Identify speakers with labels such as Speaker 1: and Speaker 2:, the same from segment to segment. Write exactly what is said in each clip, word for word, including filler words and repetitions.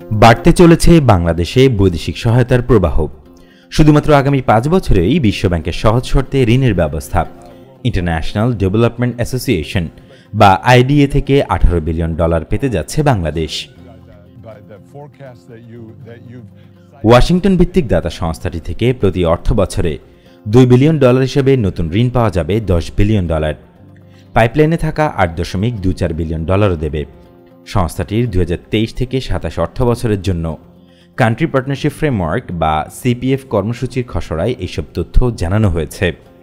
Speaker 1: বাড়তে চলেছে বাংলাদেশে বৈদেশিক সহায়তার প্রবাহ। শুধুমাত্র আগামী পাঁচ বছরেই বিশ্বব্যাংকের সহজ শর্তে ঋণের ব্যবস্থা ইন্টারন্যাশনাল ডেভেলপমেন্ট অ্যাসোসিয়েশন বা আইডিএ থেকে আঠারো বিলিয়ন ডলার পেতে যাচ্ছে বাংলাদেশ। ওয়াশিংটন ভিত্তিক দাতা সংস্থাটি থেকে প্রতি অর্থ বছরে দুই বিলিয়ন ডলার হিসেবে নতুন ঋণ পাওয়া যাবে দশ বিলিয়ন ডলার। পাইপলাইনে থাকা আট দশমিক দুই চার বিলিয়ন ডলারও দেবে। সংস্থাটির দুই হাজার তেইশ থেকে সাতাশ অর্থ বছরের জন্য কান্ট্রি পার্টনারশিপ ফ্রেমওয়ার্ক বা সিপিএফ কর্মসূচির খসড়ায় এইসব তথ্য জানানো হয়েছে।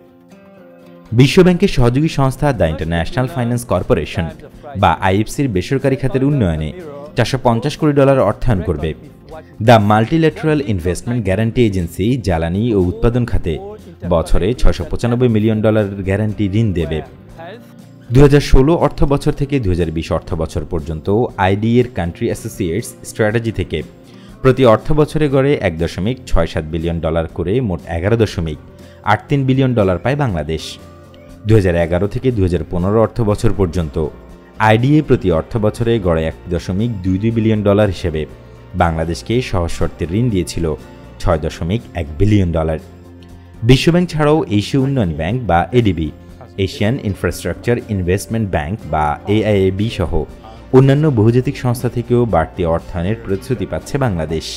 Speaker 1: বিশ্বব্যাংকের সহযোগী সংস্থা দ্য ইন্টারন্যাশনাল ফাইন্যান্স কর্পোরেশন বা আইএফসির বেসরকারি খাতের উন্নয়নে চারশো পঞ্চাশ কোটি ডলার অর্থায়ন করবে। The multilateral investment guarantee agency জ্বালানি ও উৎপাদন খাতে বছরে ছয়শো পঁচানব্বই মিলিয়ন ডলারের গ্যারান্টি ঋণ দেবে। দুই হাজার ষোলো অর্থ বছর থেকে দুই হাজার বিশ অর্থ বছর পর্যন্ত আইডিএর কান্ট্রি অ্যাসোসিয়েটস স্ট্র্যাটেজি থেকে প্রতি অর্থ বছরে গড়ে এক দশমিক ছয় সাত বিলিয়ন ডলার করে মোট এগারো দশমিক আট তিন বিলিয়ন ডলার পায় বাংলাদেশ। দুই হাজার এগারো থেকে দুই হাজার পনেরো অর্থ বছর পর্যন্ত আইডিএ প্রতি অর্থ বছরে গড়ে এক দশমিক দুই দুই বিলিয়ন ডলার হিসেবে বাংলাদেশকে সহজ শর্তে ঋণ দিয়েছিল ছয় দশমিক এক বিলিয়ন ডলার। বিশ্বব্যাংক ছাড়াও এশীয় উন্নয়ন ব্যাংক বা ADB, Asian infrastructure investment bank বা এআইএবি সহ অন্যান্য বহুজাতিক সংস্থা থেকেও বাড়তি অর্থায়নের প্রতিশ্রুতি পাচ্ছে বাংলাদেশ।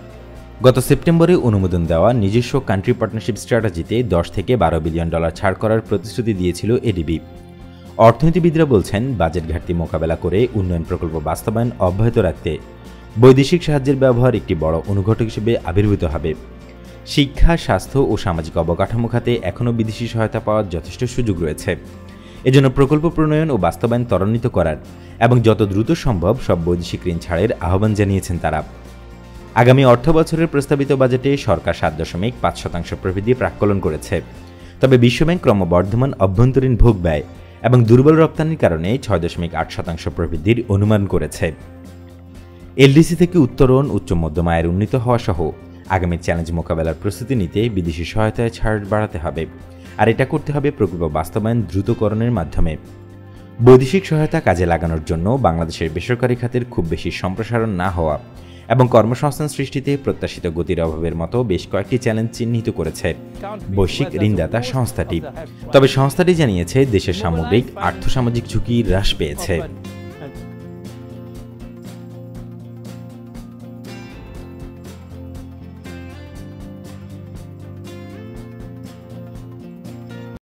Speaker 1: গত সেপ্টেম্বরে অনুমোদন দেওয়া নিজস্ব কান্ট্রি পার্টনারশিপ স্ট্র্যাটেজিতে দশ থেকে বারো বিলিয়ন ডলার ছাড় করার প্রতিশ্রুতি দিয়েছিল এডিবি। অর্থনীতিবিদরা বলছেন, বাজেট ঘাটতি মোকাবেলা করে উন্নয়ন প্রকল্প বাস্তবায়ন অব্যাহত রাখতে বৈদেশিক সাহায্যের ব্যবহার একটি বড় অনুঘটক হিসেবে আবির্ভূত হবে। শিক্ষা, স্বাস্থ্য ও সামাজিক অবকাঠামো খাতে এখনও বিদেশি সহায়তা পাওয়ার যথেষ্ট সুযোগ রয়েছে। এজন্য প্রকল্প প্রণয়ন ও বাস্তবায়ন ত্বরান্বিত করার এবং যত দ্রুত সম্ভব সব বৈদেশিক ঋণ ছাড়ের আহ্বান জানিয়েছেন তারা। আগামী অর্থ বছরের প্রস্তাবিত বাজেটে সরকার সাত দশমিক পাঁচ শতাংশ প্রবৃদ্ধি প্রাক্কলন করেছে। তবে বিশ্বব্যাংক ক্রমবর্ধমান অভ্যন্তরীণ ভোগ ব্যয় এবং দুর্বল রপ্তানির কারণে ছয় দশমিক আট শতাংশ প্রবৃদ্ধির অনুমান করেছে। এলডিসি থেকে উত্তরণ, উচ্চ মধ্যম আয়ের উন্নীত হওয়া সহ আগামী চ্যালেঞ্জ মোকাবেলার প্রস্তুতি নিতে বিদেশি সহায়তায় ছাড় বাড়াতে হবে, আর এটা করতে হবে প্রকল্প বাস্তবায়ন দ্রুতকরণের মাধ্যমে। বৈদেশিক সহায়তা কাজে লাগানোর জন্য বাংলাদেশের বেসরকারি খাতের খুব বেশি সম্প্রসারণ না হওয়া এবং কর্মসংস্থান সৃষ্টিতে প্রত্যাশিত গতির অভাবের মতো বেশ কয়েকটি চ্যালেঞ্জ চিহ্নিত করেছে বৈশ্বিক ঋণদাতা সংস্থাটি। তবে সংস্থাটি জানিয়েছে, দেশের সামগ্রিক আর্থসামাজিক ঝুঁকি হ্রাস পেয়েছে।